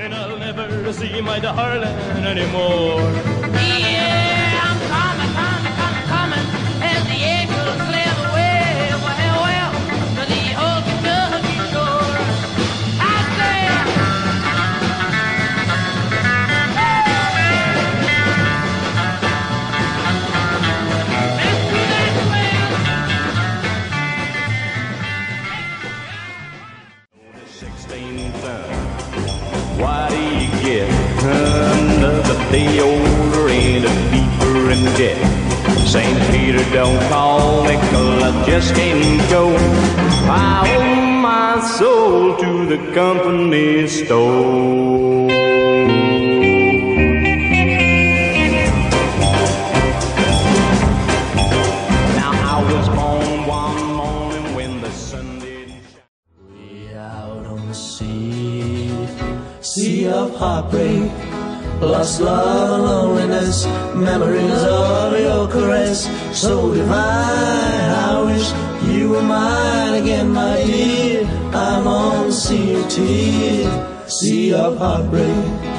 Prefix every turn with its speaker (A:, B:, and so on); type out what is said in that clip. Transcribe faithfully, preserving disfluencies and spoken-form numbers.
A: and I'll never see my darling anymore.
B: Yeah, I'm coming, coming, coming, coming, as the echoes clear the way. Well, well, to the old Kentucky shore. I say, let's do that way.
A: sixteenth time, what do you get? Another day older and a deeper in debt. Saint Peter, don't call me, 'cause I just can't go. I owe my soul to the company store. Now I was born one morning when the sun didn't shine.
C: Way out on the sea, sea of heartbreak, lost love and loneliness, memories of your caress, so divine. I wish you were mine again, my dear. I'm on the sea of tears, sea of heartbreak.